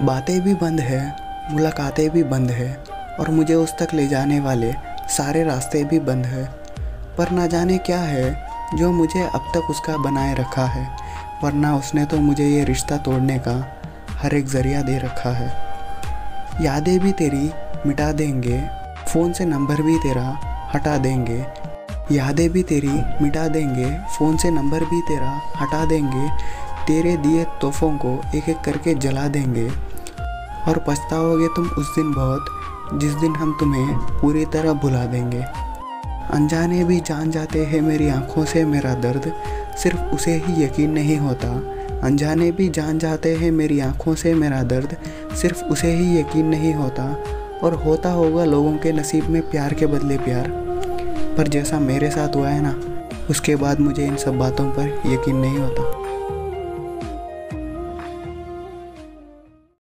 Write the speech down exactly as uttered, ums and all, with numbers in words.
बातें भी बंद है, मुलाकातें भी बंद है और मुझे उस तक ले जाने वाले सारे रास्ते भी बंद है। पर ना जाने क्या है जो मुझे अब तक उसका बनाए रखा है, वरना उसने तो मुझे ये रिश्ता तोड़ने का हर एक ज़रिया दे रखा है। यादें भी तेरी मिटा देंगे, फ़ोन से नंबर भी तेरा हटा देंगे। यादें भी तेरी मिटा देंगे, फ़ोन से नंबर भी तेरा हटा देंगे। तेरे दिए तोहफ़ों को एक एक करके जला देंगे और पछताओगे तुम उस दिन बहुत, जिस दिन हम तुम्हें पूरी तरह भुला देंगे। अनजाने भी जान जाते हैं मेरी आँखों से मेरा दर्द, सिर्फ उसे ही यकीन नहीं होता। अनजाने भी जान जाते हैं मेरी आँखों से मेरा दर्द, सिर्फ उसे ही यकीन नहीं होता। और होता होगा लोगों के नसीब में प्यार के बदले प्यार, पर जैसा मेरे साथ हुआ है ना, उसके बाद मुझे इन सब बातों पर यकीन नहीं होता।